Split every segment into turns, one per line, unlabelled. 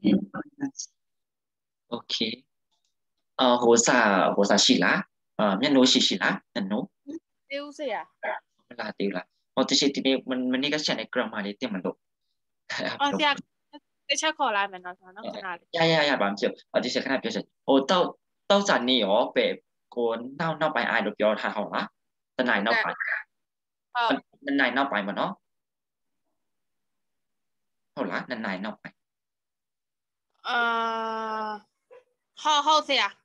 โอเคโหซาရှိလားမျက်နှိုးရှိလားမျက်နှိုး
တေးဦးစေရ
မလားသေးလားဟောတရှိဒီနေ့မနေ့ကချက်နေ grammar လေးတင်မလို့
အော်ဆရာတစ်ချက်ခေါ်လိုက်မယ်နော်ဆိုတော့ခဏလေး
ရပါမဖြစ်ဒီချက်ခဏပြောချက်ဟိုတောက်စာနေရောပဲကိုနောက်ပိုင်းအားလို့ပြောထားဟောလားတနိုင်နောက်ပိုင်းတနိုင်နောက်ပိုင်းမနော်ဟုတ်လားတနိုင်နောက်ပိုင်း
ဟုတ်ဆရာ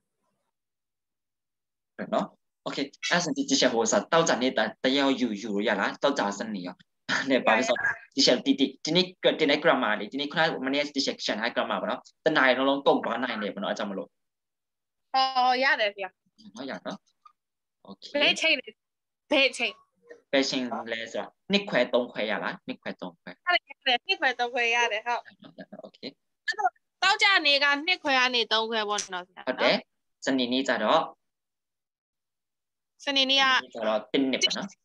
နော်โอเคအဲ့ဒါဒီချက်ဟိုစာတောက်စာနေတာတယောက်ယူရလားတောက်စာစနေရောเนี่ยပါဆိုဒီချက်ဒီနေ့ grammar လေးဒီနေ့ခဏမနေ့ဒီချက်ရှင်းထား grammar ပါနော်တနိုင်လုံးကုန်သွားနိုင်တယ်ပေါ့နော်အကြောင်းမလို့
ရတယ်ဆရာ
နော်ရနော်โอเค
ဘယ်ချိန်လဲ
ပဲချင်းလဲဆိုတာနှစ်ခွဲ3ခွဲရလားနှစ်ခွဲ3ခွဲ
ရတယ်နှစ်ခွဲ3ခွဲရတယ်ဟုတ်
โอเค
အဲ့တော့တောက်ကြနေကနှစ်ခွဲကနေ3ခွဲပေါ့နော်ဆရာ
ဟုတ်တယ်စနေနေ့ကျတော့
စနေနေ့က
ကျတော့1နှစ်ပေါ့နော်
ဟုတ်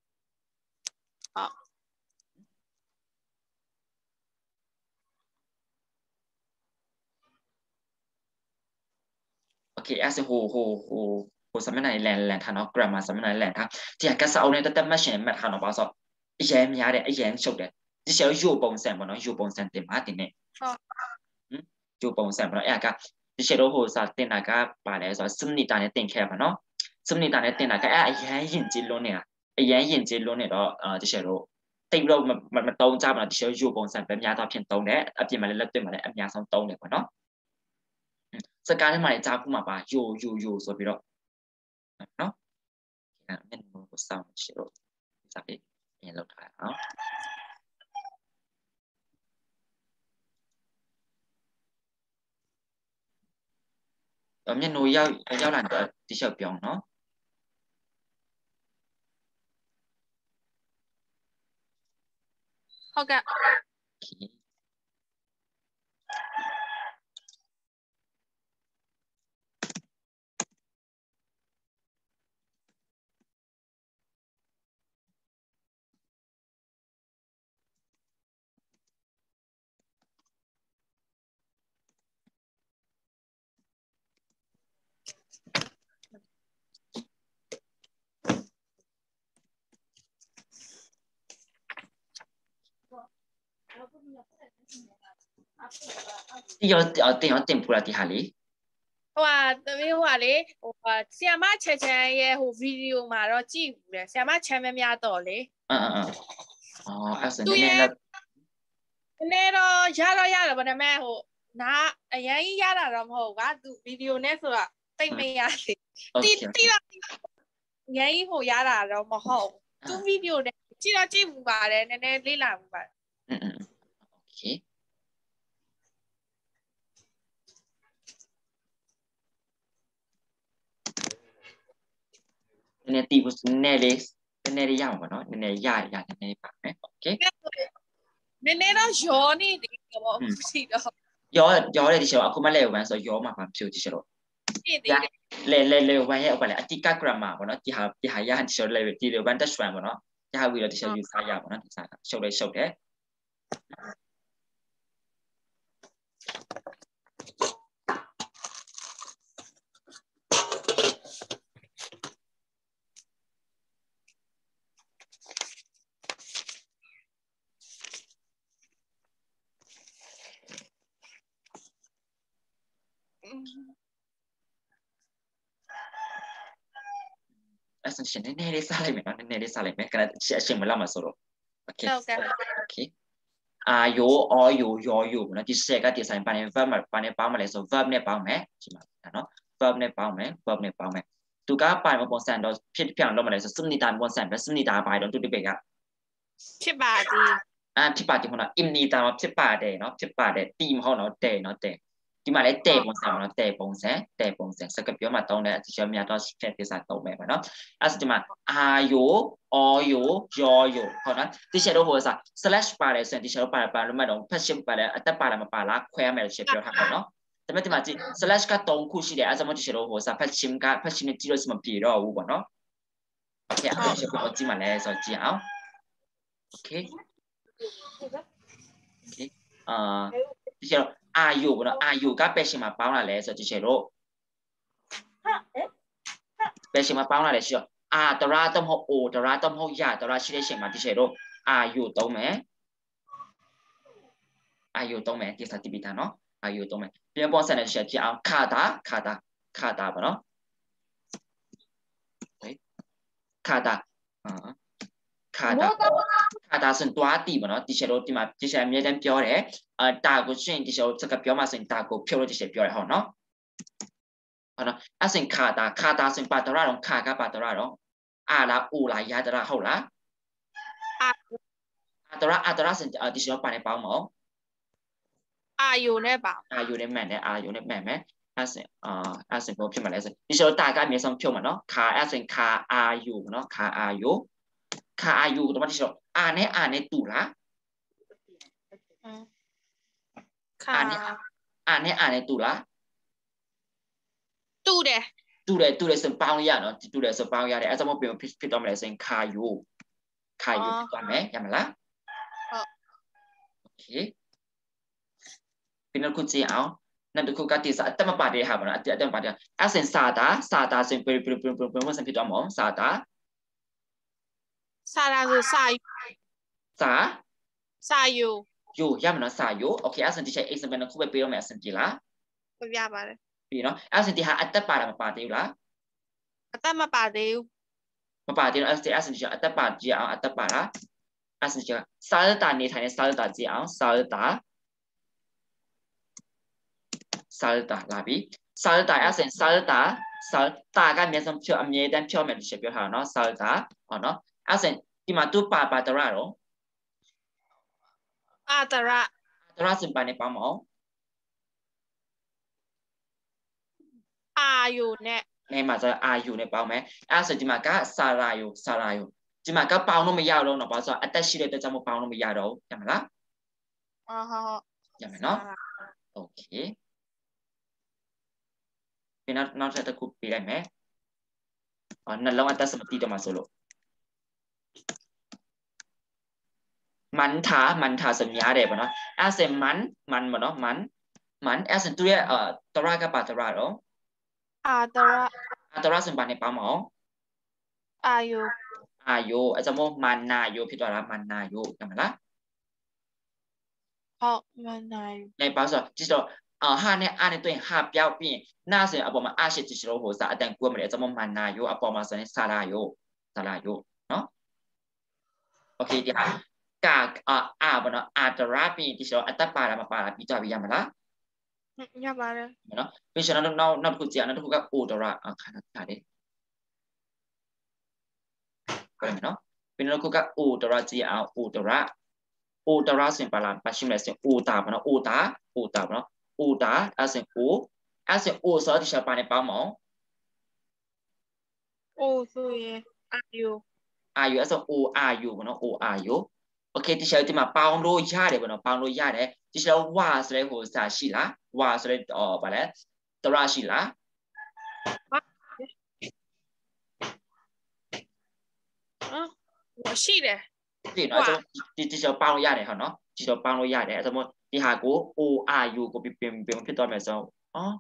โอเคအဲ့ဆိုဟိုစမနိုင်လန်ထားနော် grammar စမနိုင်လန်ထားဒီကစားအောင်နဲ့တက်မှတ်ရှင်မှတ်ထားနော်ပါဆိုအရင်များတယ်အရင်ချုပ်တယ်ဒီချက်ရုပ်ပုံစံပေါ့နော်ရုပ်ပုံစံတင်ပါတင်နေ
ဟုတ်
ရုပ်ပုံစံပေါ့နော်အဲ့ကဒီချက်တော့ဟိုစာတင်တာကပါတယ်ဆိုတော့စမနီတာနဲ့တင်ခဲ့ပါနော်စမနီတာနဲ့တင်တာကအဲ့အရင်ရင်ကြည်လွန်းနေတာအရင်ရင်ကြည်လွန်းနေတော့ဒီချက်တော့တိတ်လို့မတုံးကြပါတော့ဒီချက်ရုပ်ပုံစံပဲများတော့ဖြစ်တုံးတယ်အပြင်မှာလည်းလက်တွေ့မှာလည်းအများဆုံးတုံးတယ်ပေါ့နော်စကားထဲမှာလည်းကြားခုမှာပါယိုဆိုပြီးတော့နော်အဲ့မျက်နှာကိုစောင့်ရှိတော့စပြီးပြန်လောက်ထားအောင်မျက်နှာရောက်လာတော့ဒီချက်ပြောင်းနော်
ဟုတ်ကဲ့
ဒီရောတင်ပူလာဒီဟာလေး
သမီးလေဆီယမချဲချမ်းရဲ့ဟိုဗီဒီယိုမှာတော့ကြည့်ဘူးလေဆီယမချမ်းမများတော့လေ
အဲ့စနေ
တော့ရတယ်ဗောဒါပေမဲ့ဟိုနားအရင်ကြီးရတာတော့မဟုတ်ဘူးကသူဗီဒီယိုနဲ့ဆိုတာတိတ်မရသေးတီတော့အရင်ကြီးဟိုရတာတော့မဟုတ်သူဗီဒီယိုနဲ့ကြည့်ဘူးပါတယ်နည်းနည်းလေ့လာဘူးပါတယ်
โอเคနည်းနည်းတီးဖို့နည်းလေးရမှာပေါ့နော်နည်းနည်းရနည်းနည်းပါမယ်โอเค
နည်းနည်းတော့ရောနေတယ်ပေါ့ရှိတော့
ရောတဲ့ဒီချက်အခုမှလဲဝမ်းဆိုရောမှာပါဖြူဒီချက်တော့လေဝမ်းရဲ့ဘာလဲအတိက grammar ပေါ့နော်ဒီဟာရဒီချက်လေဒီလေဝမ်းတက်ရွှန်ပေါ့နော်ရပြီးတော့ဒီချက်ယူစားရပေါ့နော်ဒီစားရှုပ်တယ်အဲ့ဆိုရှင်နည်းနည်းလေးစားလိုက်မယ်နော်နည်းနည်းလေးစားလိုက်မယ်ခဏအရှင်မလောက်မှာဆိုတော့โอเคအာယိုအော်ယိုရောယိုနော်ဒီဆက်ကဒီဆိုင်ပါတယ် verb မှာပါတယ်ပေါင်းမလဲဆို verb နဲ့ပေါင်းမယ်ဒီမှာနော် verb နဲ့ပေါင်းမယ်သူကပိုင်မပုံစံတော့ဖြစ်တော့မလဲဆိုစမနီတာပုံစံပဲစမနီတာပါတယ်တော့သူဒီပေက
ဖြစ်ပါသည်
ဖြစ်ပါတယ်ဟိုနော် im နီတာဖြစ်ပါတယ်နော်ဖြစ်ပါတယ်တီမဟုတ်နော်တဲ့နော်တဲ့ဒီမှာလည်းတဲ့ပုံစံပေါ့နော်တဲ့ပုံစံစကားပြောမှာတောင်းတဲ့အစီအစဉ်များတော့ဖြစ်ပြစားတော့မယ်ပေါ့နော်အဲ့ဆိုဒီမှာအာယိုအော်ယိုယောယိုဟုတ်နော်ဒီချက်တော့ဟိုစား slash ပါတယ်ဆိုရင်ဒီချက်တော့ပါလို့မှတော့ passion ပါတယ်အသက်ပါလားမပါလားခွဲရမယ်ချက်ပြောထားပါနော်ဒါပေမဲ့ဒီမှာကြည့် slash က3ခုရှိတယ်အဲ့ဒါမှဒီချက်တော့ဟိုစား passion နဲ့ကြည့်လို့စမပြေတော့ဘူးပေါ့နော်โอเคအဲ့ဒီချက်ကိုကြည့်မှလဲဆိုကြည့်အောင်โอเคဒီချက်อายุเนาะอายุก็เป็นชิมาป้าอะไรเลยสุดที่เชโร่เป็นชิมาป้าอะไรเชียวตระต้องหกโอตระต้องหกยาตระชิเลชิมาที่เชโร่อายุตรงไหมอายุตรงไหมที่สัตย์บิดาเนาะอายุตรงไหมเพียงพอเสนอเชียที่เอาคาตาปะเนาะคาตาคาตาส่วนตัวตีปะเนาะที่เชโร่ที่มาที่เชมีเรื่องเปียวเลยตากูช่วยที่เชโร่จะกับเปียวมาส่วนตากูเปียวที่เชเปียวเลยเหรอเนาะเนาะส่วนคาตาส่วนปาตระลงคากับปาตระลงลาอูลายาตระเขาละตระส่วนที่เชโร่ปาในเป้าหมอ
อายุเนี่ยเปล่า
อายุในแม่เนี่ยอายุในแม่ไหมส่วนผมพิมพ์มาแล้วสิดิฉันตาก็มีสองพิมพ์มาเนาะส่วนอายุเนาะอายุตรงนั้นดิฉันในตุลาในตุลา
ตู้เด้
ส่วนเป้าเนี่ยเนาะตู้เด้ส่วนเป้าเนี่ยไอ้สมมติเป็นพิมพ์ตัวมาแล้วส่วนขายุพิมพ์ตัวไหมยังไงล่ะโอเคเป็นนักคุณจีเอานั่นดูคุณกติสาแต่มาปาดีครับนะแต่มาปาดีส่วนซาตาส่วนเป็นมันส่วนพิมพ์ตัวหมอซาตา
คือซา
อยู่ยังมันซาอยู่โอเคส่วนที่ใช้ example นั้นคุณไปเปลี่ยนมาส่วนที่ละ
ก็ยากไปเลย
ปีเนาะส่วนที่หาอัตตาปาดมาปาดีอยู่ละ
แต่มาปาเดียว
มาปาดีเนาะส่วนที่อัตตาปาจีเอาอัตตาปาละส่วนที่ซาลตาในไทยเนี่ยซาลตาจีเอาซาลตาลาบีซาลตาส่วนซาลตาก็มีสองเชื่อมีแต่เชื่อมันจะเชื่อหาเนาะซาลตาเนาะส่วนที่มาตู้ปาตระเนาะ
ตระ
ส่วนปาในปาหมอ
อายุเนี่ย
ในมาจะอายุในเปล่าไหมส่วนที่มาก็ซาลายุที่มาก็เปล่าโนไม่ยาวลงเนาะเพราะว่าอัตตาชีเลตจะมาเปล่าโนไม่ยาวลงยังไงล่ะยังไงเนาะโอเคเป็นน้องจะคุยได้ไหมนั่นเราอัตตาสมติจะมาโซโลมันทาสัญญาได้ปะเนาะส่วนมันปะเนาะมันส่วนตัวตระกับปาตระเนาะตระส่วนปาในปาหมอ
อายุ
อาจจะโมมันนายุพิจารณามันนายุยังไงล่ะ
มันนาย
ในภาษาที่เราห้าเนี่ยในตัวเองห้าเปียวปีน่าเสียเอาปมาอาเชติชโรโหสะแต่งกลัวมันจะโมมันนายุเอาปมาสเนี่ยซาลายุเนาะโอเคดีค่ะกากปะเนาะตระปีที่เราอัตตาปารามาปาราพิจารณายังไงล่ะ
ยากไปเลย
เนาะเพราะฉะนั้นเราคุยกันเราคุยกับอุตระค่ะเด็กก็เลยเนาะเป็นเราคุยกับอุตระจีเอาอุตระสิ่งปาราปัจฉิมเลยสิ่งอุตาปะเนาะอุตาปะเนาะอุตาสิ่งสิ่งสอที่ชาวปานในป่าหมอ
สุยอายุ
สิ่งอายุปะเนาะอายุโอเคที่ชาวที่มาป่าโรยาเด็ปะเนาะป่าโรยาเด็ที่ชาวว่าสเลยหัวซาชิละว่าสเลยปะเลยตระชิละ
我是的
对，然后这些帮我压的哈喏，这些帮我压的，什么底下个are you 个别去到咩时候啊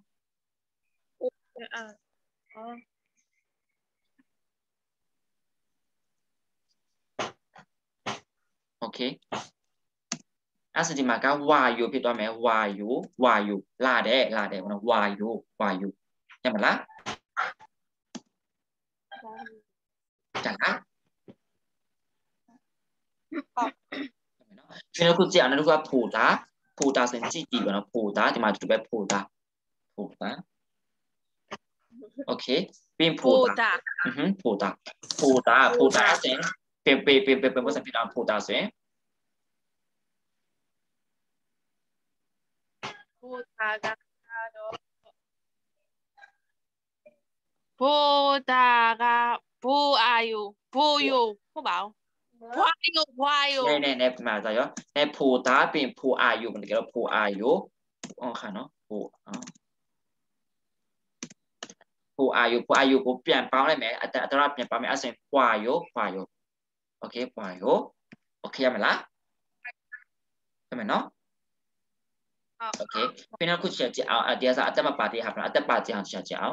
？OK，是ที่มาก็ why you พี่ตัวแม่ why you ลาเด้มัน why you ใช่ไหมล่ะจังละพี่น้องคุณเจ้านั่นคือผูตาเซนจิตีกันนะผูตาที่มาจุดแบบผูตาโอเคเป็นผูตาผูตาเซนเป็นภาษาพี่น้องผูตาเซน
พูดาพูอายุพูอยู่พูเปล่าพูอายุ
ในมาใจเนาะในผูตาเป็นผูอายุมันเกี่ยวกับผูอายุค่ะเนาะผูอายุผูเปลี่ยนเปล่าได้ไหมอัตราเปลี่ยนเปล่าไหมเซนควายโยโอเคควายโยโอเคไหมล่ะใช่ไหมเนาะโอเคเป็นนักคุณเชียร์จะเอาเดี๋ยวจะอาจจะมาปาร์ตี้ครับอาจจะปาร์ตี้ของเชียร์จะเอา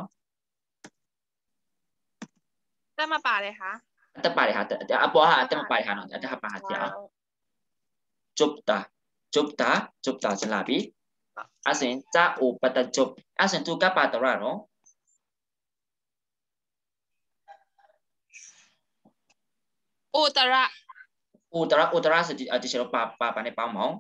ได้มาป่าเลยคะ
อาจจะปาร์ตี้ครับเดี๋ยวอาบัวอาจจะมาปาร์ตี้ครับอาจจะหาปาร์ตี้เอาจบตาจะลาบีอาศัยจ้าอุปตจบอาศัยทุกข์ปาตระเนาะอุตระสุดที่เชื่อปาในป่าหมอง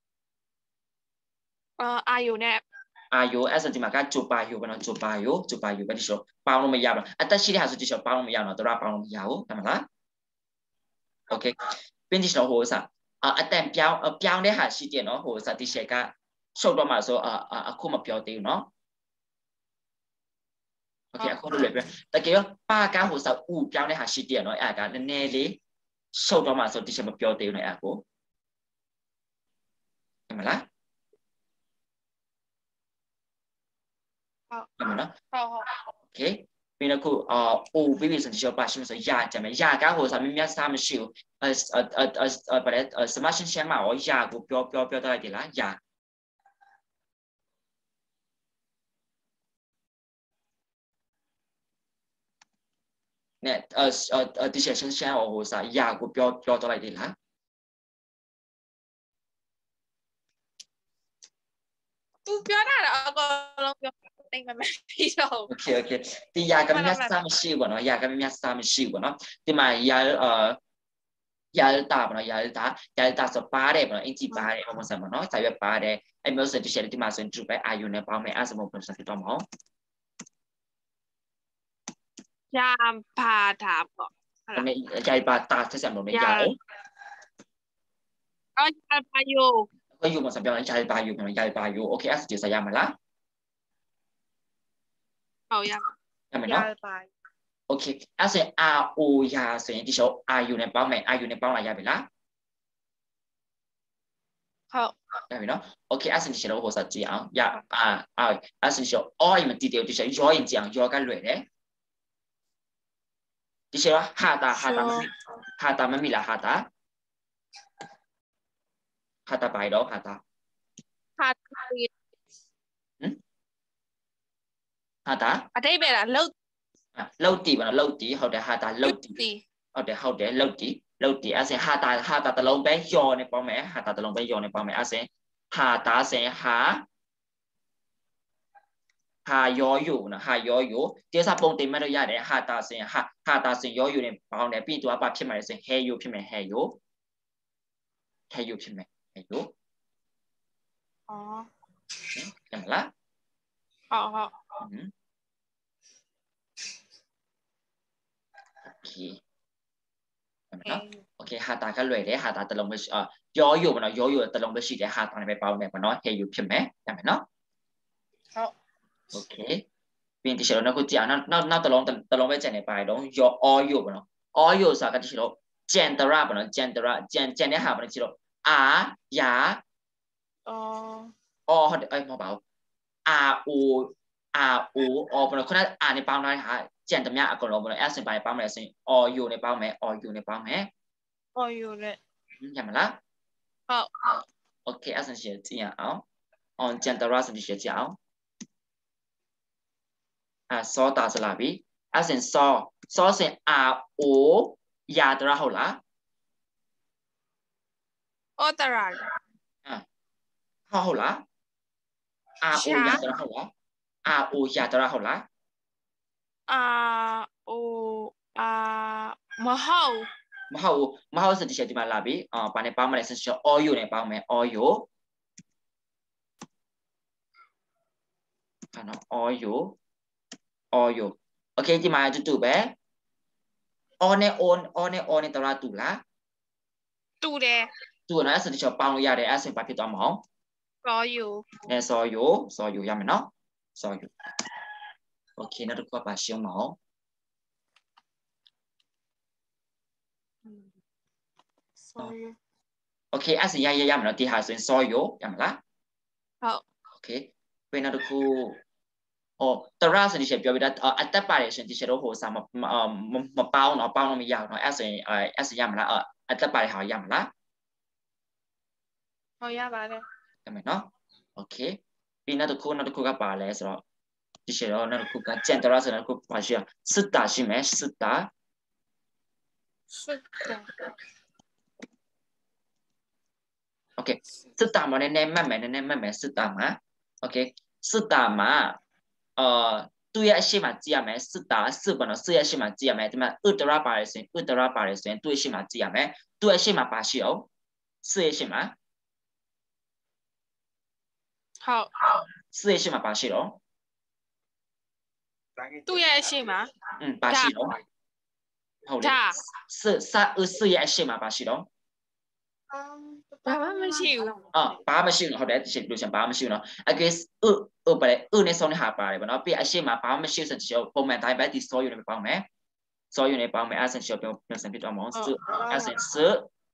อายุเนี่ย
อายุอาศัยที่มาก็จูบอายุเป็นจูบอายุเป็นที่เชื่อป่าลงไม่ยาวอัตชีที่หาสุดที่เชื่อป่าลงไม่ยาวเนาะตระป่าลงไม่ยาวทำไมล่ะโอเคเป็นที่เชื่อหัวสัตอัตแต่เปียวเนี่ยหาชีเดียเนาะหัวสัตที่เชื่อก็โชคดีมาဆိုအခုမပြောသေးဘူးเนาะโอเคအခုလိုပဲတကယ်ရောပါကဟိုစာဥပြောင်းတဲ့ဟာရှိတယ်เนาะအဲ့ဒါကနည်းနည်းလေးရှုပ်တော့မှဆိုဒီချက်မပြောသေးဘူးเนาะအဲ့ဒါကိုဟုတ်မလားဟုတ်မလားโอเคပြီးတော့ခုအိုပြီးပြီဆိုဒီချက်ပါရှိမှဆိုရကြမယ်ရကဟိုစာမြများစားမရှိဘူးဗါလဲစမရှင်ရှမ်းမှာရောရကိုပြောတော့လိုက်တယ်လားရเนี่ยดิฉันแชร์โอ้โหสายยากูပြောတော့လိုက်တယ်လား
သူပြောတာတော့အကုန်လုံးပြောတိတ်မမပြီးတော့
โอเคဒီยากำลังစားမရှိဘူးเนาะยากำลังစားမရှိဘူးเนาะဒီမှာยาตาเนาะยาตาสปาတယ်เนาะအင်ဂျီပါတယ်ဟောမစမ်းเนาะစာရွက်ပါတယ်အဲ့မျိုးဆိုဒီချက်ဒီမှာဆိုရင်သူပဲအာယူနဲ့ပေါင်းမယ်အဲ့စမပုံစံဖြစ်တော့မဟုတ်
ยามพาถามก่อน
ไม่ยาปาตาဆက်ဆက်မလို့ไม่ยา
อ๋อยาพายุ
ก็อยู่มาสัมผัสยาปาอยู่เนาะยาปาอยู่โอเคအဲ့ဒီစာရမှာလား
ဟုတ်ရ
မယ်เนาะโอเคအဲ့ဆိုရင် RO ရာဆိုရင်ဒီရှော RU နဲ့ပေါင်းမယ် RU နဲ့ပေါင်းလာရပြီလား
ဟုတ်
ရပြီနော်โอเคအဲ့ဆိုရင်ဒီရှောဟိုစာကြည့်အောင်ရအဲ့ဆိုရင်ရှော all မတည်တယ်ဒီရှောရောရင်ကြည့်အောင်ရောကလွယ်တယ်ဒီရှောဟာတာမမိလားဟာတာပါတော့ဟာတာ
အတိတ်ပဲလားလှုပ်
တီပါနော်လှုပ်တီဟုတ်တယ်ဟာတာလှုပ်တီဟုတ်တယ်လှုပ်တီအဲ့စင်ဟာတာတလုံးပဲယောနဲ့ပေါင်းမယ်ဟာတာတလုံးပဲယောနဲ့ပေါင်းမယ်အဲ့စင်ဟာတာစင်ဟာယောယူနော်ဟာယောယူဒီစားပုံတင်မဲ့လို့ရတယ်ဟာတာစင်ယောယူနဲ့ပေါင်းတယ်ပြီးတော့ဘာဖြစ်မှာလဲဆိုရင်ဟဲယူဖြစ်မယ်ဟဲယူဖြစ်မယ်ဟဲယူ
อ๋อ
เห็นလား
ဟုတ်
โอเคเนาะโอเคဟာတာကလွယ်တယ်ဟာတာတလုံးပဲယောယူပေါ့နော်ယောယူတလုံးပဲရှိတယ်ဟာတာနဲ့ပဲပေါင်းတယ်ပေါ့နော်ဟဲယူဖြစ်မယ်ရမယ်နော်
ဟုတ်
โอเคပြီးရင်ဒီရှေ့တော့အခုကြည့်အောင်နောက်တလုံးပဲကျန်နေပါတယ်တော့ယောအောယူပေါ့နော်အောယူဆိုတာကဒီရှေ့တော့ကျန်တရပေါ့နော်ကျန်တဲ့ဟာပေါ့နော်ကြည့်တော့အာယာအော်ဟုတ်တယ်မဟုတ်ပါဘူးအာအိုအော်ပေါ့နော်ခုနအာနဲ့ပေါင်းထားတဲ့ဟာကျန်တမျှအကုန်လုံးပေါ့နော်အဲ့စင်ပိုင်းပေါင်းမယ်ဆိုရင်အော်ယူနဲ့ပေါင်းမယ်
အော်ယူနဲ့
ရမလား
ဟုတ်
โอเคအဲ့စင်ရှင်းကြည့်အောင် on ကျန်တရစင်ရှင်းကြည့်အောင်စောတာစလာပြီအဲ့စင်စောစင်အာအိုယာတရဟုတ်လား
အော်တရာ
ဟုတ်လားအာအိုယာတရဟုတ်လားအာအိုယာတရဟုတ်လား
အာအိုအာမ
ဟုတ်စတိချက်ဒီမှာလာပြီဘာနဲ့ပေါင်းမလဲဆက်ရှော audio နဲ့ပေါင်းမယ် audio ဟာနော် audio okay ဒီမှာတူပဲ on နဲ့တရတူလား
တူတယ်
နော်စတိချက်ပေါင်းလို့ရတယ်အဲ့စင်ဘာဖြစ်သွားမအောင်
စော
ယူရမယ်နော်စောယူ okay နောက်တစ်ခုပါရှင်းမအောင်โอเคအဲ့စင်ရမယ်နော်ဒီဟာဆိုရင်စောယူရမလား
ဟုတ်
โอเคပြန်နောက်တစ်ခုတရဆိုဒီချက်ပြောပြတာအတက်ပါတယ်ရှင်ဒီချက်တော့ဟိုစာမပေါင်းတော့ပေါင်းလို့မရဘူးเนาะအဲ့ဆိုရင်ရမလားအတက်ပါတယ်ဟာရမလား
ဟုတ်ရပါတယ်
ရမယ်เนาะโอเคပြီးနောက်တစ်ခုကပါလဲဆိုတော့ဒီရှေ့တော့နောက်တစ်ခုကကျန်တရာဆိုတော့တစ်ခုပါရှိရစစ်တာရှိမယ်စစ်တာ โอเคစစ်တာမှာနည်းနည်းမှတ်မယ်စစ်တာမှာโอเคစစ်တာမှာသူ့ရဲ့အရှိမကြည့်ရမယ်စစ်တာစစ်ပေါ့နော်စစ်ရဲ့အရှိမကြည့်ရမယ်ဒီမှာဥတရပါတယ်ဆိုရင်သူ့ရဲ့အရှိမကြည့်ရမယ်သူ့ရဲ့အရှိမပါရှိအောင်စစ်ရဲ့အရှိမ
ဟုတ်
စစ်ရဲ့အရှိမပါရှိတော့
သူ့ရဲ့အရှိမ
ပါရှိတော့ဟုတ်တယ်စစ်ရဲ့အရှိမပါရှိတော့
ဘာမှမရှိဘူး
ဘာမှမရှိဘူးဟုတ်တယ်ဒီရှေ့လို့ရှင်ဘာမှမရှိဘူးနော် against ပါတယ်နဲ့ဆုံးတဲ့ဟာပါတယ်ဗောနော်ပြီးအရှိမဘာမှမရှိဆိုတော့ပုံမှန်တိုင်းပဲဒီ soil နဲ့ပေါင်းမယ် soil နဲ့ပေါင်းမယ် essential ပြန်စပြတော့မအောင် essential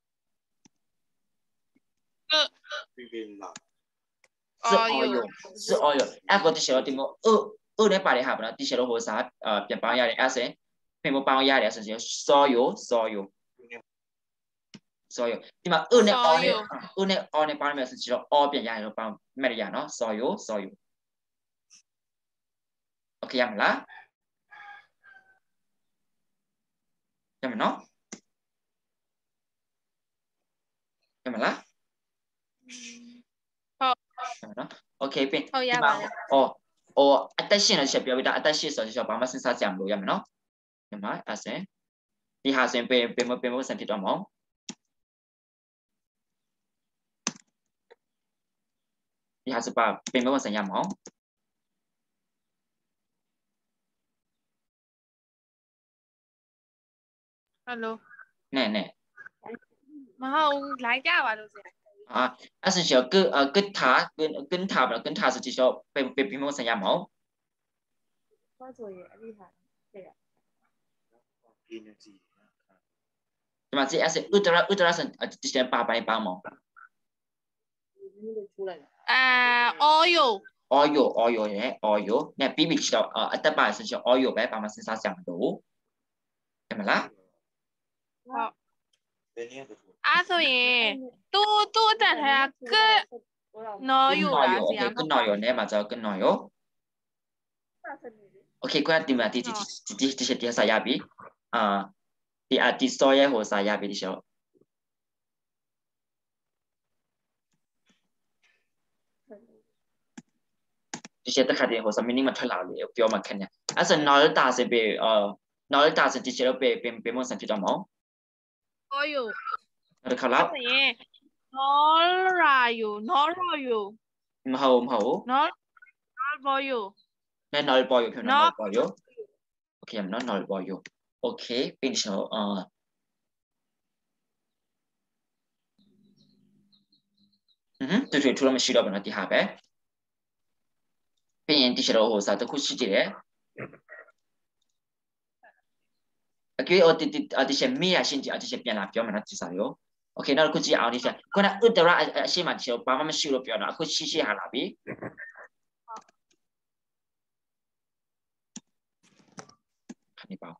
oil အဲ့ကိုဒီရှေ့တော့ဒီမိုနဲ့ပါတယ်ဟာဗောနော်ဒီရှေ့တော့ဟိုစားပြန်ပေါင်းရတယ် essential ပြန်ပေါင်းရတယ် essential soil ဒီမှာနဲ့ on နဲ့ပေါင်းမယ်ဆိုတော့ all ပြန်ရရင်တော့ပေါင်းမဲ့ရနော် soil โอเคရမလားရမနော်ရမလား
ဟုတ်
နော်โอเคပြင်
ဟုတ်ရပါတယ်
အသက်ရှင်တဲ့ချက်ပြောပြီးဒါအသက်ရှင်ဆိုတော့ဘာမှစဉ်းစားကြမလို့ရမယ်နော်ရမလားအဲ့ဆိုဒီဟာဆိုရင်ပြင်မစံဖြစ်တော့မအောင်ဒီဟာစပါပြင်မစံရမအောင်
ဟယ်လို
နဲ့
မဟုတ်လိုက်ကြပါလို့ဆရာ
essential 跟他是至少ပြင်မစံရမအောင်
ဘာဆိုရင်အဲ့ဒီဟာတဲ့
ဒီမှာကြည့် essential ဥတရစံဒီစံပါပိုင်းပေါင်းမအောင်oil ရဲ့ oil နဲ့ပြီးပြီတော့အတက်ပါဆိုတော့ oil ပဲဘာမှစဉ်းစားကြမလို့ရမလား
ဟုတ်အဲ့ဆိုရင်သူ့အတက်ထဲကနော်ယူလားဆရာ
ကနော်ယူနဲ့မှာကြောကနော်ယူโอเคကွာဒီမှာဒီချက်စာရပြီဒီartist ရဲ့ဟိုစာရပြီဒီရှောဒီချက်တစ်ခါတည်းဟိုစမင်းမထွက်လာလေပြောမှခက်နေအဲ့ဆိုနော်တာစပဲနော်တာစဒီချက်တော့ပေမစံဖြစ်တော့မအောင်
နော်ယူ
တခါလောက်
နော်ရာယူ
မဟုတ်
နော်ဘောယူ
နဲ့နော်ပေါ်ယူဖြစ်နော်ပေါ်ယူโอเคနော်ပေါ်ယူโอเคပြီးရှောတူထူလို့မရှိတော့ဘူးနော်ဒီဟာပဲပြီးရင်ဒီရှောဟိုစာတခုရှိကြတယ်အကေအော်ဒီရှေမေးရရှင်းကြဒီရှေပြန်လာပြောမယ်နော်ဒီစာရောโอเคနောက်တစ်ခုကြည့်အောင်ဒီရှေခုနဥတရအရှိမဒီရှေဘာမှမရှိလို့ပြောတော့အခုရှိဟာလာပြီခဏပါ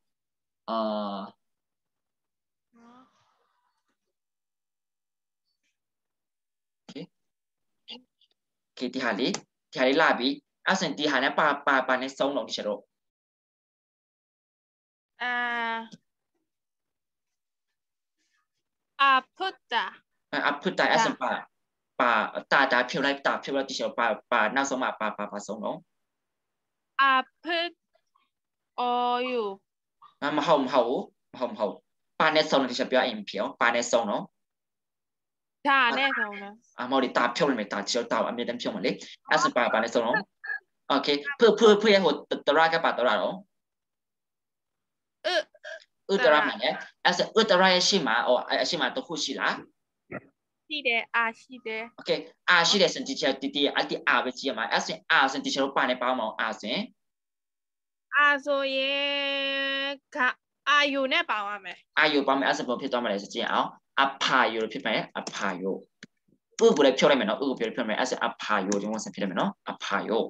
โอเคဒီဟာလေးလာပြီအဲ့စင်ဒီဟာနဲ့ပါနဲ့ဆုံးတော့ဒီရှေတော့
ဖုတ်တာ
အဲ့စင်ပါတာဖြုတ်လိုက်ဒီရှေပါနောက်ဆုံးမှာပါဆုံးတော့
ဖုတ်အော်ယူ
မဟုတ်ပါနဲ့ဆုံးတော့ဒီရှေပြောရင်ပြောပါနဲ့ဆုံးတော့
ဒါနဲ့ဆုံးတော့
မော်ဒီတာဖြုတ်လိုက်မယ်တာချောတာအမြဲတမ်းဖြုတ်မလေအဲ့စင်ပါနဲ့ဆုံးတော့โอเคဖရဲ့ဟိုတရကပါတရတော့ဥတရမှာလေအဲ့စဥတရရဲ့ရှိမှာအရှိမှာတခုရှိလား
ရှိတယ်ရှိတယ်
โอเคရှိတယ်စင်တီချာတီအတိပဲကြည့်ရမှာအဲ့စင်စင်တီချာတော့ပါနဲ့ပေါင်းမအောင်စင်
ဆိုရင်အာယူနဲ့ပေါင်းရမယ်
အာယူပေါင်းမယ်အဲ့စင်ဘယ်ဖြစ်သွားမလဲဆိုကြည့်အောင်အဖာယူဖြစ်မယ်အဖာယူဥကိုလည်းဖြုတ်လိုက်မယ်နော်ဥကိုဖြုတ်မယ်အဲ့စင်အဖာယူဒီမှာစင်ဖြစ်မယ်နော်အဖာယူ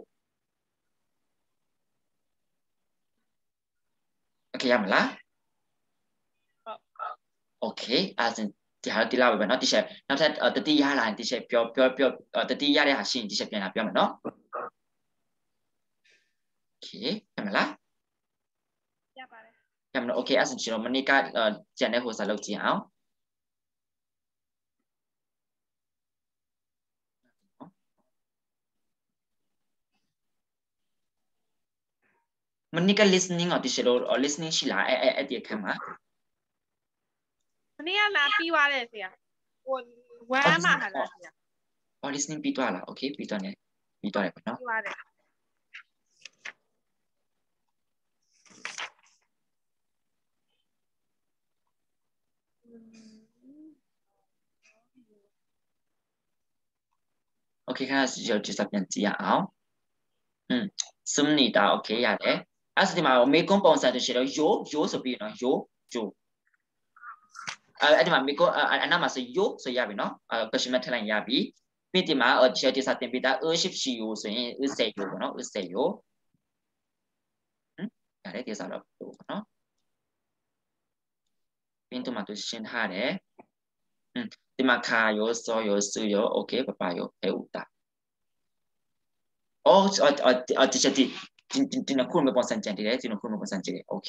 โอเคရမလားโอเคအဲ့စင်ဒီဟာတိလာပဲเนาะတိချက်နောက်ထပ်တတိရလာရင်တိချက်ပြောတတိရတဲ့ဟာရှင်းတိချက်ပြန်လာပြောမယ်เนาะโอเคရမလား
ရပါတယ်
ရမလားโอเคအဲ့ဒါကျွန်တော်မနေ့ကကျန်တဲ့ဟိုစာလုပ်ကြည့်အောင်မနေ့က listening ကိုတိချက်လို့ listening ရှိလားအဲ့ဒီအခါမှာ
မနေ့ကလာပြီးသွားတယ်ဆရာဟိုဝမ်းမှာဟာလားဆရာ
listening ပြီးသွားလားโอเคပြီးသွားတယ်ပေါ့เนาะ
ပြီးသွားတယ်
โอเคခါကျွန်တော်ကြည့်စပြန်ကြည့်ရအောင်ซึมနေတာโอเคရတယ်အဲ့ဒီမှာမေကွန်ပုံစံတရှိတော့ယိုဆိုပြီးနော်ယိုအဲ့ဒီမှာမေကွန်အနာမှာဆိုယိုဆိုရပြီနော်question mark ထည့်လိုက်ရပြီပြီးဒီမှာဒီစာတင်ပေးတာ ship ရှိယိုဆိုရင်စေယိုပေါ့နော်စေယိုရတယ်ဒီစာတော့ပေါ့နော်ပြီးတော့မှသူရှင်းထားတယ်ဒီမှာခါယိုစောယိုစုယိုโอเคပပယိုဖေဥတာဒီချက်ဒီနခုမပေါ်စံကြတယ်ဒီနခုမပေါ်စံကြတယ်โอเค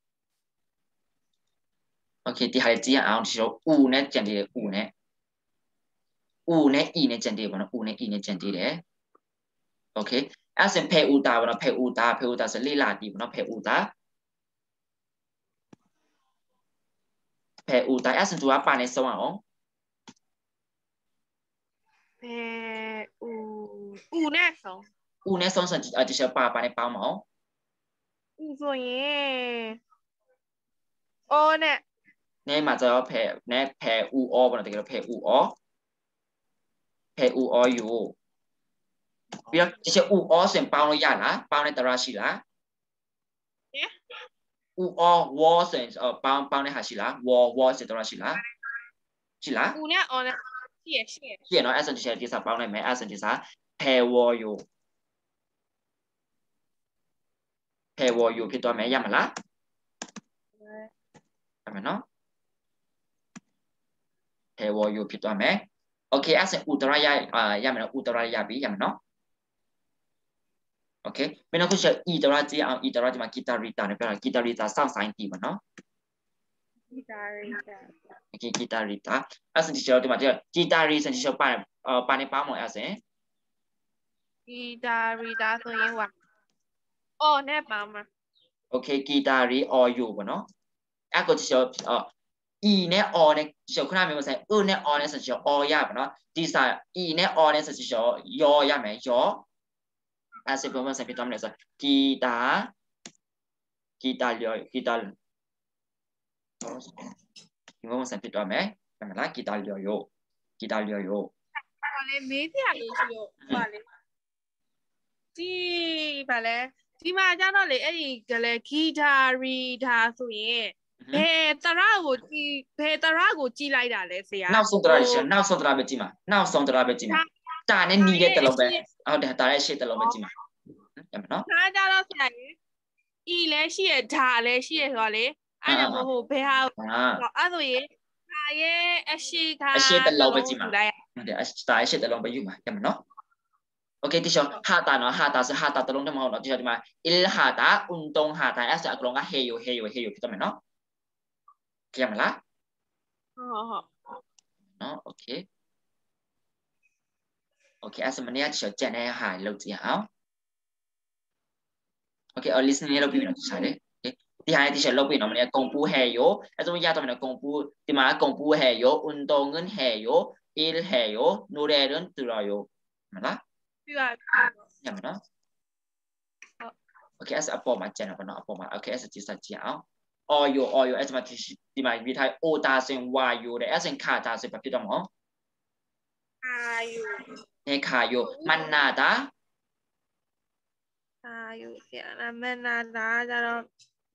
โอเคဒီဟာကြည့်အောင်ဒီတော့ဦးနဲ့ကြံတယ်ဦးနဲ့eနဲ့ကြံတယ်ပေါ့နော်ဦးနဲ့ e နဲ့ကြံတယ်โอเคအဲ့စင်ဖေဦးတာပေါ့နော်ဖေဦးတာဆိုလေးလာတီပေါ့နော်ဖေဦးတာအဲ့စင်သူကပါနေဆုံးအောင်
ဖေဦးနဲ့ဆုံး
ဆိုဒီချက်ပါနေပေါင်းမအောင်
ဦးဆိုရင်အော်နဲ့
နေမှာကျတော့ဖေဦးအောပေါ့နော်တကယ်တော့ဖေဦးအောယူပြီးတော့ဒီချက်ဦးအောဆိုရင်ပေါင်းလို့ရလားပေါင်းတဲ့တရရှိလားဦးအောဝါဆိုရင်ပေါင်းတဲ့ဟာရှိလားဝါဆိုတရရှိလား
ဦးနဲ့အော်နဲ့ရှိ
ရနော်အဲ့စံဒီချက်ဒီစာပေါင်းလိုက်မယ်အဲ့စံဒီစာဖေဝါယူဖြစ်သွားမယ်ရမလားရမယ်နော်ဖေဝါယူဖြစ်သွားမယ်โอเคအဲ့စံဥတရရမယ်နော်ဥတရရပြီရမယ်နော်โอเคမင်းတို့ချက်ဤတရကြည့်အောင်ဤတရဒီမှာဂီတာရီတာနဲ့ပြောတာဂီတာရီတာစောင့်ဆိုင်တီးပါနော်
ဂီတာရီတာ
โอเคဂီတာရီတာအဲ့စံဒီချက်ဒီမှာဂီတာရီစံဒီချက်ပါနေပေါင်းမအဲ့စံ
ဂီတာရီတာဆိုရင်ဟိုအော်နဲ့ပေါင်းမှာ
โอเคဂီတာရီအော်ယူပေါ့နော်အဲ့ကိုချက်e နဲ့အော်နဲ့ချက်ခုနမျိုးဆိုင်နဲ့အော်နဲ့စံချက်အော်ရပါနော်ဒီစာ e နဲ့အော်နဲ့စံချက်ယောရမယ်ယောအဲ့စပုံမှန်စံပြတော့မယ်ဆိုဂီတာဒီပုံမှန်စံပြတော့မယ်ဟုတ်မလားဂီတာလျော်ရို
ဟာလေမေးစရာလေးရှိတော့ဟာလေဗာလဲဒီမှာကျတော့လေအဲ့ဒီကလေးဂီတာရီတာဆိုရင်ဘယ်တရကိုကြည့်လိုက်တာလဲဆရာ
နောက်ဆုံးတရရှိနောက်ဆုံးတရပဲကြည့်မှာတာနဲ့ညီတဲ့တလုံးပဲဟုတ်တယ်တာရဲ့ရှေ့တလုံးပဲကြည့်မှာရမယ်နော်
ဒါကြတော့ဆရာကြီးဤလည်းရှိရဓာလည်းရှိရဆိုတော့လေအဲ့ဒါမို့ဟိုဘယ်ဟာအဲ့ဆိုရင်ဓာရဲ့အရှိ
တလုံးပဲကြည့်မှာဟုတ်တယ်တာရဲ့ရှေ့တလုံးပဲယူမှာရမယ်နော်โอเคที่ชอบหาตาเนาะหาตาคือหาตาตะลงทั้งหมดเนาะที่ชอบที่มาหาตาอุนตงหาตาแอสกลงก็เฮโยพี่ต้นไหมเนาะเข้าใจมั้ยล่ะเนาะโอเคแอสมันเนี่ยที่ชอบแจ้งให้หาลงจีเอาโอเคlistening เราพี่เนาะใช่เลยที่หาที่ชอบเราพี่เนาะมันเนี่ยกงปูเฮโยแอสมันยากตรงไหนกงปูที่มากงปูเฮโยอุนตงเงินเฮโยเฮโยนูเรเรนตุรโยมั้ยล่ะ
ပြီးပါ
ရမယ်နော်โอเคအဲ့အပေါ်မှာကျန်တာပေါ့နော်အပေါ်မှာโอเคအဲ့ဒီစကြည့်အောင် audio အဲ့ဒီမှာဒီမှာရေးထား o တာဆိုရင် y တဲ့အဲ့စဉ်ခါတာဆိုဘာဖြစ်တော့မလဲ
အာယု
နေခါယုမန္နာတာ
အာယုဆရာနာမန္နာတာကျတော့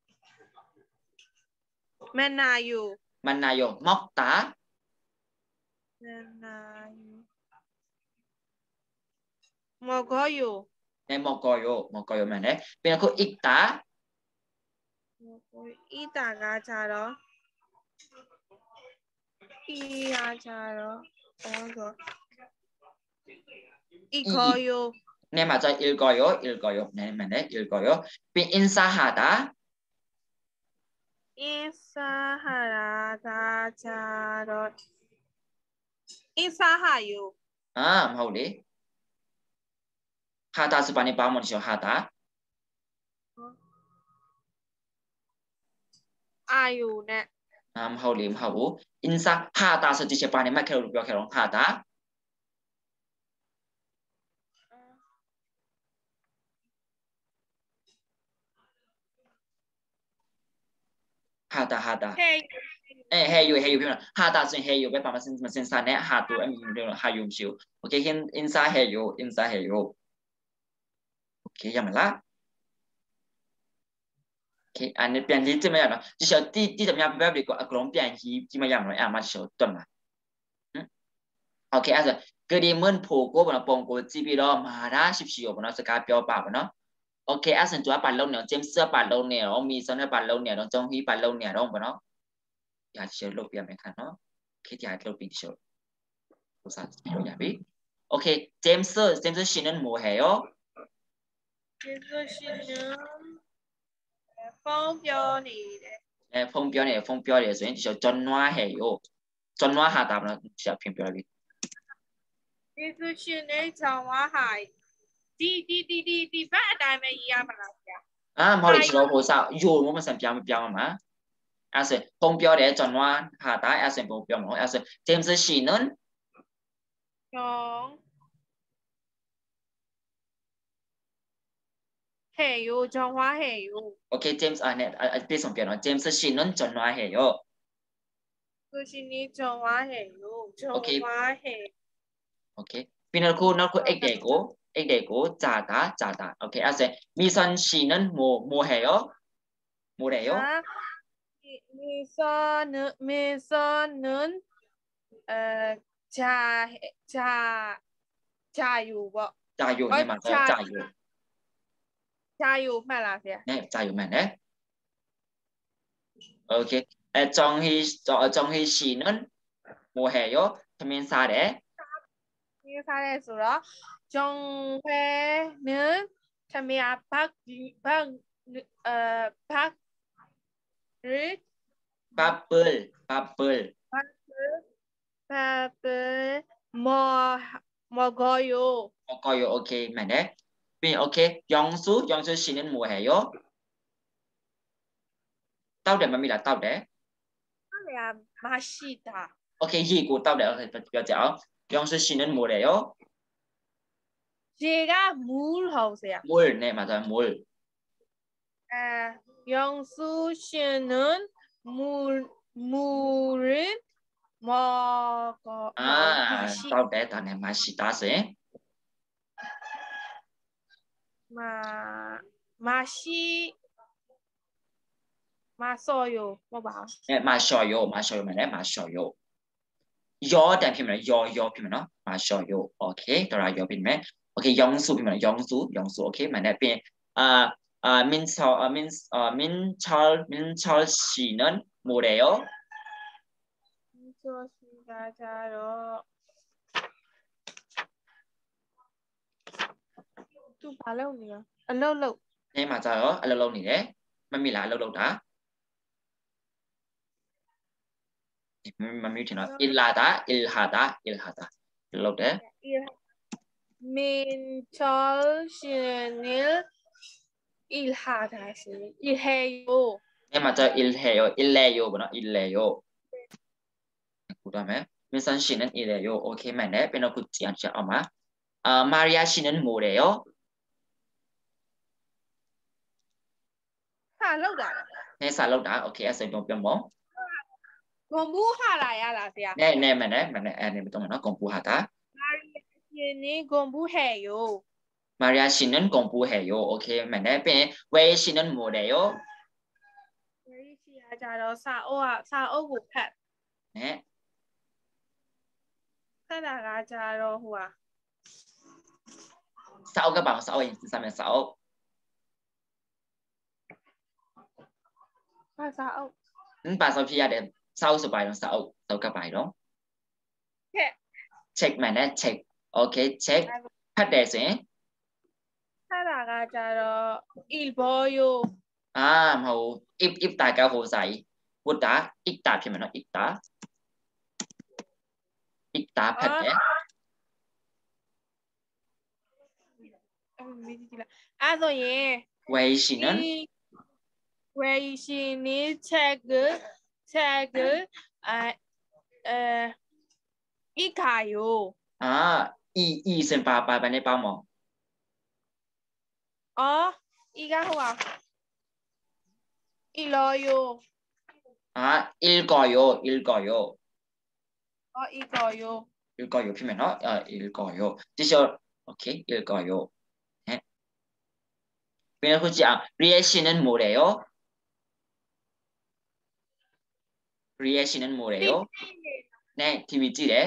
မန္နာယု
မောက်တာ
မန္နာယုမောဂောယု
နေမောဂောယုမှန်တယ်ပြီးတော့ခုဣတာ
ဣတာကကြတော့ E 하자로 어서 이거요.
네 맞아 읽어요 네 맞네 읽어요 빈 인사하다
인사하라 다자로 인사하요.
아 뭐래 하다 스파니 바모니쇼 하다
아유네.
뭐하고 인사 하다 서 디셰 바니 마케로 뼈케로 하다 하다
해
해유 비면 하다 쓴 해유 왜 바마 쓴 산에 하도 아니 하유 음시오 오케이 인사 해유 오케이 야말라 오케이 안에 ပြန်ရေးကြည့်မရနော်ဒီရှောတိတများ verb တွေကိုအကုန်လုံးပြန်ရေးကြည့်မရမလို့အဲ့မှာဒီရှောတွတ်မှာโอเคအဲ့ဒါဂရီမွန်ဖိုကိုဘနော်ပုံကိုကြည့်ပြီးတော့မာရာရှိရှိရောဘနော်စကားပြောပါဘနော်โอเคအဲ့ဒါသူကပါလုံးနေဂျိမ်းစ်ပါလုံးနေရောမီဆန်နဲ့ပါလုံးနေတော့ဂျုံဟီပါလုံးနေတော့ဘနော်ညာရှောလုပ်ပြမယ်ခါနော်ခေတ္တရလုပ်ပြီးရှောဥစားပြောရပြီโอเคဂျိမ်းစ်ရှင်နမိုဟဲရော
제주시는 뻥뼈니래.
ဖုန်းပြောတယ်ဆိုရင်ဒီရှောဂျွန်နွားဟဲရောဂျွန်နွားဟာတာဘနော်ရှောပြင်ပြောပြီ
제주시는 정화하이. 디 바다에 이야말이야.
မဟုတ်လေကျွန်တော်ဟိုစယိုမဆန်ပြောင်းမှာအဲ့ဆိုဖုန်းပြောတယ်ဂျွန်နွားဟာတာအဲ့ဆိုပုံပြောမှာအဲ့ဆိုဂျိမ်းစ်ရှင်နွန်
정 해요 정화해요.
Okay James 안에 비슷한 표현 James 씨는 전화해요.
교신이 정화해요. 정화해.
Okay. 비너고 액되고 자다. Okay. 아세 미선 씨는 뭐해요? 뭐래요?
미선은 자유 뭐.
자유 네 맞아요.
자유 말하세요.
네, 자유 맞네. Okay. 정희 씨는 뭐해요? 터민사래.
사례수로 정회는 참이야 밥을 먹어요.
오케이 맞네. 오케이 영수 씨는 뭐해요? 따오대 맘이라 따오대.
아니야 맛있다.
오케이 이고 따오대ပြောကြအောင် 영수 씨는 뭐래요?
제가 물 하우세요.
물 네 맞아요 물.
영수 씨는 물을 먹어.
따오대 다네 맛있다 세.
맛어요. 뭐 봐.
네 마셔요 맞네 마셔요. 여 단 피면 여 피면 마셔요. 오케이 돌아 여 피면 오케이 영수 피면 영수 오케이 맞네 빈 민철 씨는 뭐래요?
좋습니다. 자로 또 발라오네요. 알로로.
네 맞아요. 알로로니네. 맘미라 알로로다. 맘미티나 일하다. 알로로데.
민철 씨는 일해요.
네 맞아요. 일해요. 뭐나 일해요. 그다음에 민선 씨는 일해요. 오케이 맞네. 빼놓고 지안자 엄마. 마리아 씨는 뭐래요?
살로다.
네 살로다. 오케이 에서 뿅뿅.
공부하라야 라세요.
네 맞네. 아니 또 공부하다.
마리아 씨는 공부해요.
마리아 씨는 공부해요. 오케이 맞네. 빼 웨이 씨는 뭐래요?
웨이 씨야 자로 사오고 펫.
네.
하나가 자로 후아.
싸우가 봐. 싸워 인스타면 싸워.
싸오.
봐서 피해야 돼. sau số bài đó sau các bài đó check mà nè check ok check phát đề sẽ
ထားတာကကြတော့ il boyo
မဟုတ် if 大家好仔活打 if 打ဖြစ်မယ်နော် if 打ဖတ်တယ်
အဲ့ဆိုရင်
ဝယ်ရှင်နော်
ဝယ်ရှင်နေ check อีกาโย
อีเซนปาไปในป้าหมอ
อ๋ออีกาหัวอีลอยโย
il goyo
อ๋ออีกอยโย
il goyo ဖြစ်မယ်နော်il goyo ဒီရှော okay il goyo ဟဲ့ပြန်ခုကြည့်အောင် reaction နဲ့မို့တယ်ရော reaction နဲ့မို့တယ်ရောနဲ့ TV ကြည့်တယ်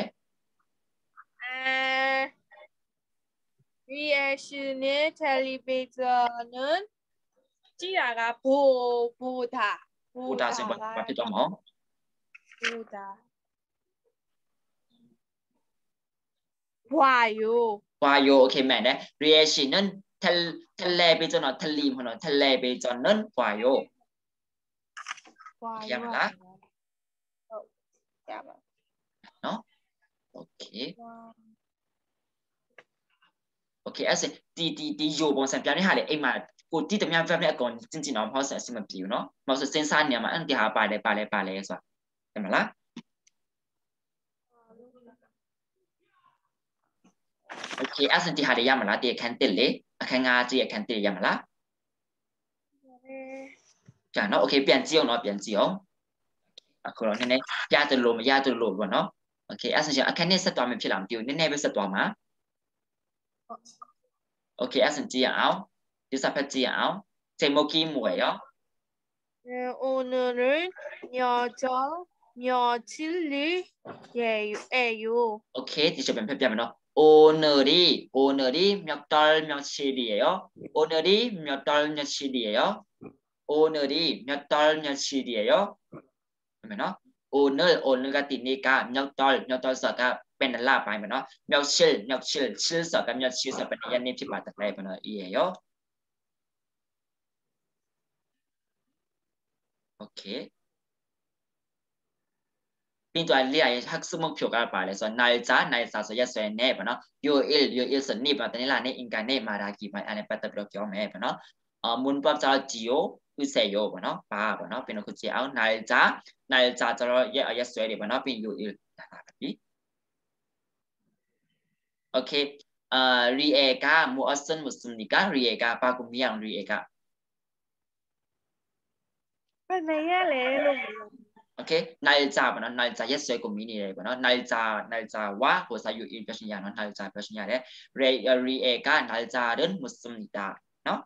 reaction နဲ့ television ကြည့်တာကဘူတာ
ဆိုဘာဖြစ်တော့မဟုတ်
ဘူတာဝါယို
okay မှန်တယ် reaction နဲ့ television နော် television နော် television နဲ့ဝါယိုရမလား
ဟုတ်ရပါ
နော် okay okay အဲ့ဒီယိုပုံစံပြန်နေဟာလေအိမ်မှာကိုတိတမန် verb နဲ့အကောင်ကျင်အောင်ဟောဆက်အစမပြေဘူးเนาะမဟုတ်ဆိုစဉ်းစားနေမှာအန်တီဟာပါတယ်ဆိုတာတယ်မလား okay အစင်တီဟာရရမလားဒီအခန်းတစ်လေအခန်း5ကြီးအခန်းတစ်ရမလားကြာเนาะ okay ပြန်ကြည့်အောင်เนาะပြန်ကြည့်အောင်အခုတော့နည်းနည်းရတယ်လို့မရတယ်လို့ပေါ့เนาะ okay အစင်အခန်းနဲ့ဆက်သွားမှဖြစ်လာမသိဘူးနည်းနည်းပဲဆက်သွားမှာ okay အစင်ကြည့်အောင်ဒီစပတ်ကြည့်အောင်제목이 뭐예요?
오늘은 며칠이에요.
오케이, 뒤집으면 펴면 오늘이 몇 달 며칠이에요? 오늘이 몇 달 며칠이에요? 오늘이 몇 달 며칠이에요? 그러면 오늘가 되니까 몇 달서가 빼달라 봐면 며칠서가 며칠서 빼는 연잎이 받았다 이거는 이해요? 오케이. 빈도 알리아의 학습 목표가 말해서 날짜서 예수의 번호 요일 선니 받으니라네 인간의 말하기만 안에 받아들여 겸해 번호 문법자 지요 으세요 번호 봐 번호 빈도 그치 아우 날짜로 예수의 번호 빈 요일 나가비 오케이 리에가 무엇은 묻습니까 리에가 바구미양 리에가 오케이 날짜 번호 날짜 예수의 고민이래 번호 날짜와 고사 요일 표시냐는 날짜 표시냐래 리에가 날짜는 묻습니다 너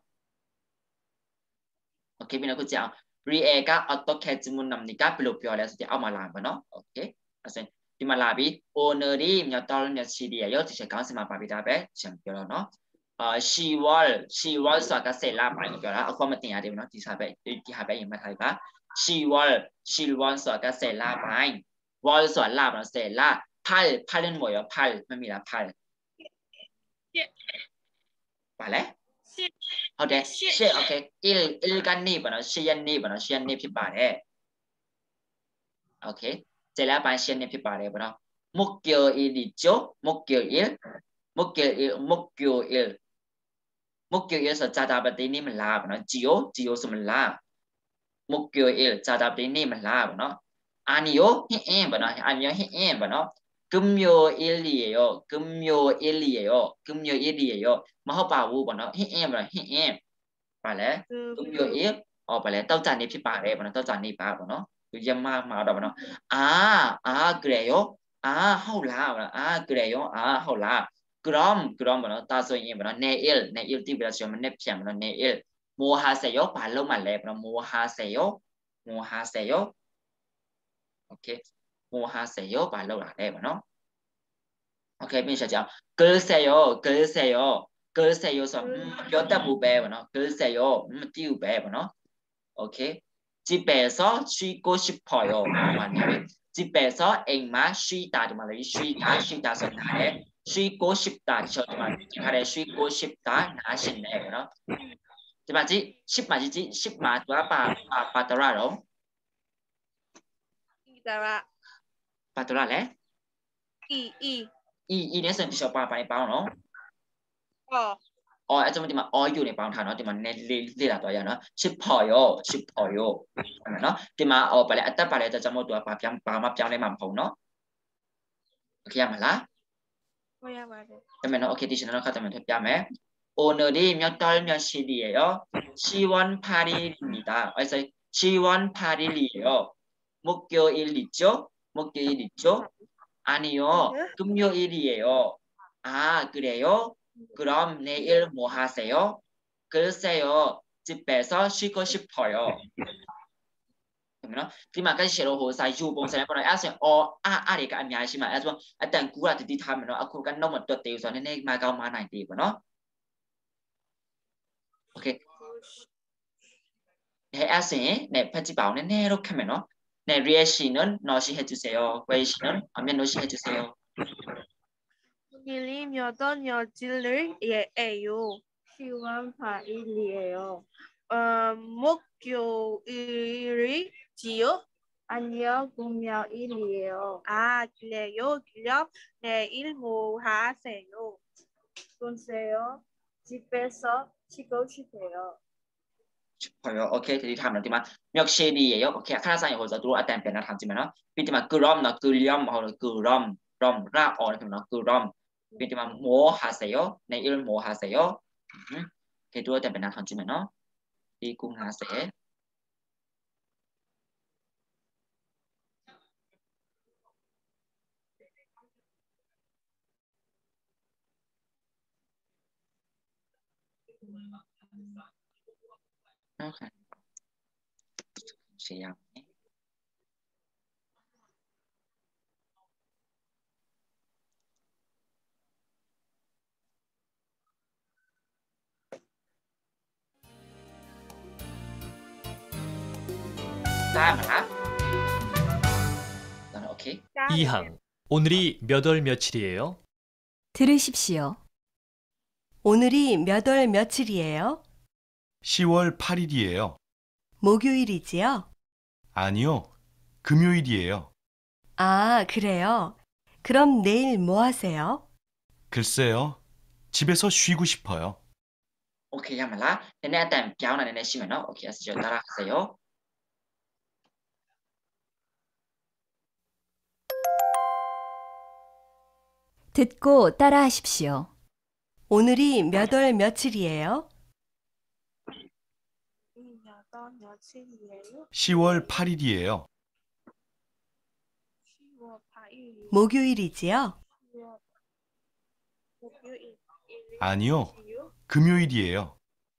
오케이 비나 그치 리에가 어떻게 질문합니까 별로 표현해서 이제 아마라 번호 오케이 그래서 디말라비 오늘이 몇 달 며칠이에요 지금 강세만 바비다베 지금 표현어 10월 수학가 셀라 많이 표현하 아까만 띵해야 되나 디사베 이만 하이바 10월 수학가 셀라 많이 월 수학 라바 셀라 8은 뭐예요 8 뭡니다 8 말래 ဟုတ်တယ်10 okay 1ကနေပါတော့10ရက်နေ့ပါတော့10ရက်နေ့ဖြစ်ပါတယ် okay ကျလာပိုင်း10ရက်နေ့ဖြစ်ပါတယ်ပါတော့ 목요일이죠 목요일에서 자다바디니 말라보나 지요 스물라 목요일 자다바디니 말라보나 아니요 해봐나 아니요 해봐나 금요일이에요 마호바우 보나 해봐나 해 발레 금요일 발레 떡자니 피바래 보나 떡자니 바보나 그야마 마다보나 그래요 그래요 하울라 그럼 뭐나 따서이 뭐나 내일 띠브라시면 내피야 뭐나 내일 뭐 하세요 발로만 래 뭐나 뭐 하세요 오케이 뭐 하세요 발로라 래 뭐나 오케이 민샤자 글쎄요 서 몇다 무배 뭐나 글쎄요 띠우배 뭐나 오케이 집에서 쉬고 싶어요. 맞네. 집에서 앵마 쉬다 말이 쉬다 선나래 쉬고 싶다 저만 가래 쉬고 싶다 나신네 그럼 thì bà chị ship mà chị ship mà tụi bà tụi ra rồi
Idara.
bà tụi ra lẽ
I.
nè xem thì bà bảo nó ở trong thì mà ởอยู่ในบางฐานเนาะที่มันเรียกตัวอย่างเนาะ ship oil เนาะที่มาเอาไปแล้วแต่ไปแล้วจะจำตัวปลามาเปียงในหม่ำผงเนาะโอเคมาละแต่เนาะโอเคที่ฉันเนาะเขาจะมาทดยามไหม 오늘이 몇 월 며칠이에요? 10월 8일입니다. 그래서 10월 8일이에요. 목요일 있죠? 목요일 있죠? 아니요. 금요일이에요. 아, 그래요? 그럼 내일 뭐 하세요? 글쎄요. 집에서 쉬고 싶어요. 그러면 그만까지写了后晒อยู่บนแสดงว่าไอ้ส่วนอะไรก็อันยาใช่ไหมไอ้ส่วนไอ้แต่งกูอาจจะที่ทำเนาะกูกันน้องมันตัวเตียวส่วนนี้มาเกามาไหนตีป่ะเนาะโอเค네, 편집하고 네, 이렇게 하면 네, 리액션은 너시 해주세요. 웨이션은 아면 너시 해주세요.
오늘이 몇월 며칠이에요? 10월 8일이에요. 목요일이지요? 아니요, 금요일이에요. 아, 그래요? 그럼 내일 뭐 하세요? 글쎄요, 집에서 쉬고 싶어요.
싶어요. 오케이, thì tham là thì mà miệng xe đi vậy, ok, khá là hồi giờ tôi đã tìmเป็นทำจริงไหมเนาะพี่ที่มาคือรอมเนาะคือเลี้ยมเขาเลยคือรอมรากอ่อนคือเนาะคือรอมพี่ที่มาโมหาเสียในอิลโมหาเสียโอเคตัวแต่เป็นทำจริงไหมเนาะพี่กุ้งหาเสียโอเคเสียงได้ไหมครับโอเค
2항 오늘이 몇 월 며칠이에요?
들으십시오. 오늘이 몇 월 며칠이에요?
10월 8일이에요.
목요일이지요?
아니요, 금요일이에요.
아, 그래요? 그럼 내일 뭐 하세요?
글쎄요, 집에서 쉬고 싶어요.
오케이, 야말라. 내내 땜 뼈나 내내 심면어. 오케이, 아시죠? 따라하세요.
듣고 따라하십시오. 오늘이 몇 월 며칠이에요?
10월 8일이에요.
목요일이지요?
아니요, 금요일이에요.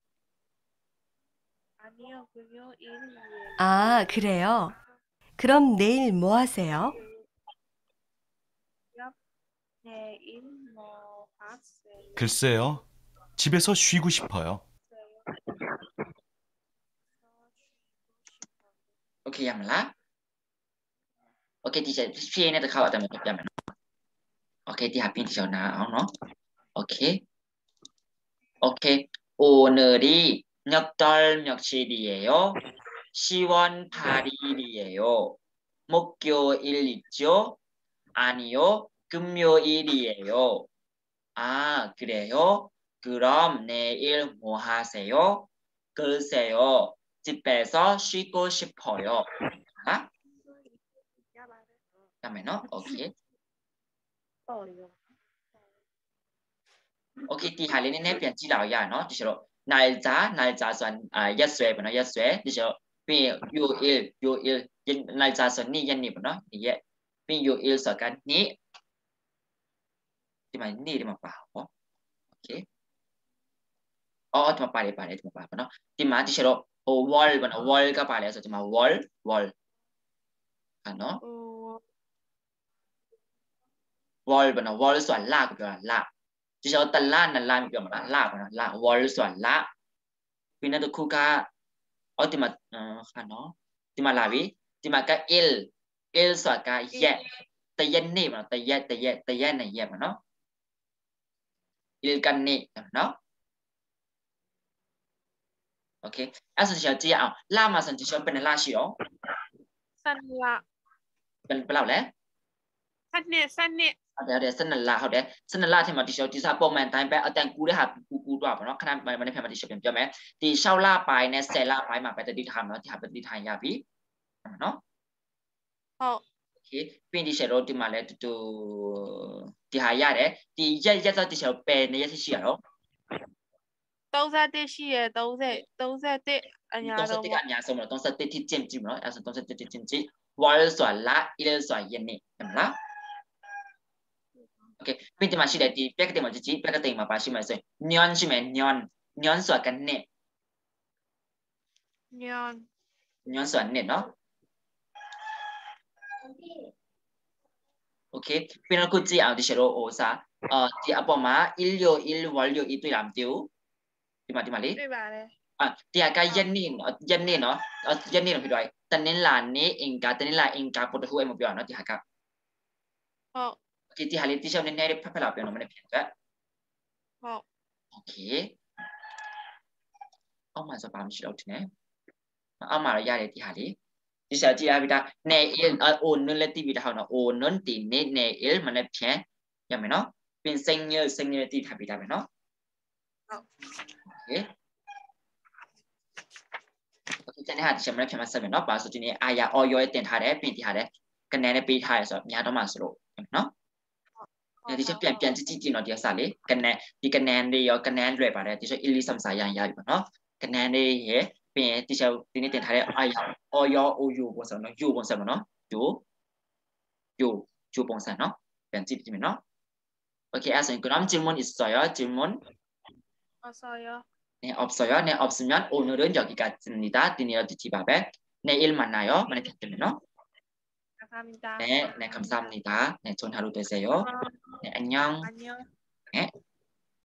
아, 그래요? 그럼 내일 뭐 하세요?
글쎄요, 집에서 쉬고 싶어요.
오케이, 야말라. 오케이, 디제 피에네 더 가와 때문에 야말. 오케이, 디 하핀 디저나 어 오케이. 오케이. 오늘이 몇월 며칠이에요? 10월 8일이에요. 목요일 있죠? 아니요, 금요일이에요. 아, 그래요? 그럼 내일 뭐 하세요? 글쎄요, 집에서 쉬고 싶어요. 아? 다음에는 오케이. 오케이, 티 할리는 내 편 chỉ đạo ya nó chỉ số 날짜 soạnရက်စွဲပေါ့နော်ရက်စွဲဒီဆိုပြီး 요일 날짜ဆိုနေ့ရက်နေ့ပေါ့နော်ဒီရက်ပြီး 요일ဆိုကနေ့ဒီမှာနေ့ဒီမှာပါဟောโอเคဒီမှာပါတယ်ဒီမှာပါပေါ့နော်ဒီမှာဒီဆိုဟို wall ပေါ့နော် wall ကပါလဲဆိုဒီမှာ wall နော် wall ပေါ့နော် wall ဆိုတာလကိုပြောတာလဒီဆိုတလနလမပြောမှာလားလပေါ့နော်လ wall ဆိုတာလပြီးနောက်တစ်ခုကဒီမှာနော်ဒီမှာလာပြီဒီမှာက il ဆိုတာကရက်တရက်နေ့ပေါ့နော်တရက်နဲ့ရက်ပေါ့နော် il ကနေနော် okay အဲ့ဆိုကြည့်အောင်လာမှာဆိုရင်ဘယ်နှလရှိတော့
12 လ
ဘယ်လောက်လဲ
12
ဟုတ်တယ်12လဟုတ်တယ်12လထဲမှာဒီစားပုံမှန်တိုင်းပဲအတန်ကူတဲ့ဟာကူတော့ပေါ့နော်ခဏမနေ့ဖက်မှာဒီပြန်ပြောမယ်ဒီ6လပိုင်းနဲ့10လပိုင်းမှာပဲတတိထားမှာဒီဟာပဲတတိထားရပြီနော်
ဟုတ်
okay ပြင်ဒီချက်တော့ဒီမှာလဲတူဒီဟာရတယ်ဒီရက်တော့ဒီချက်ပယ်နေရက်ရှိရတော့
31ရှိရ31အညာတော့
31ကအညာဆုံးတော့31ထိကျင့်ကြည့်မနော်အဲ့ဆို31ထိကျင့်ကြည့် wall ဆိုတာလ il ဆိုတာရက်နေ့ဟုတ်မလား okay ပြင်ဒီမှာရှိတယ်ဒီ packet မှာကြည့် packet မှာပါရှိမှာဆိုရင် nyon ရှိမယ် nyon ဆိုတာကနေ့ nyon ဆိုတာနေ့နော် okay ပြင်တော့ခုကြည့်အောင်ဒီချက်တော့ဟိုစားဒီအပေါ်မှာ il wall ဤတွေ့လားမသိဘူးဒီမှာလေ
တွေ့ပါတယ်
ဒီကရက်နေ့နော်ရက်နေ့ဖြစ်သွားပြီတနင်္လာနေ့အင်္ဂါပုတ္တဟူအဲ့မပြောနော်ဒီဟာက
ဟုတ်
okay ဒီဟာလေးတိကျနည်းနည်းဖက်လာပြောနော်မနေ့ဖြစ်သွား
ဟုတ်
okay အောက်မှာစပါမရှိတော့တင်အောက်မှာတော့ရတယ်ဒီဟာလေးဒီစာကြည့်ရပြီဒါနေအိုနလက်တီးပြီဒါဟောနော်အိုနွန်တီနေil မနေ့ဖြစ်ရမယ်နော်ပြင်စိန်ရတီးထားပြီဒါပဲနော်
ဟုတ်
okay ကျန်တဲ့ဟာဒီချက်မနေ့ဖြစ်မှာဆက်မယ်နော်ပါဆိုဒီနေ့အာရအော်ရောတင်ထားတယ်ပြင်ထားတယ်ကနေနဲ့ပေးထားရဆိုတော့များတော့မှဆိုလို့နော်ဒီချက်ပြန်ကြည့်နော်ဒီအစားလေးကနေဒီကနေလေးရောကနေလွယ်ပါတယ်ဒီချက်အီလီဆမ်စာရရပြီပေါ့နော်ကနေလေးရဲ့ပြင်ဒီချက်ဒီနေ့တင်ထားတဲ့အာရအော်ရောအိုယိုပုံစံနော်ယိုပုံစံပေါ့နော်ယိုပုံစံနော်ပြန်ကြည့်ပြီနော် okay အဲ့ဆိုရင်그럼 질문 있어요 질문
없어요
네 없어요 네 없으면 오늘은 여기까지입니다 드디어 뒤집어봐 내일 만나요 만약 됐으면요
감사합니다
네 감사합니다 네 좋은 하루 되세요 네 안녕
안녕
네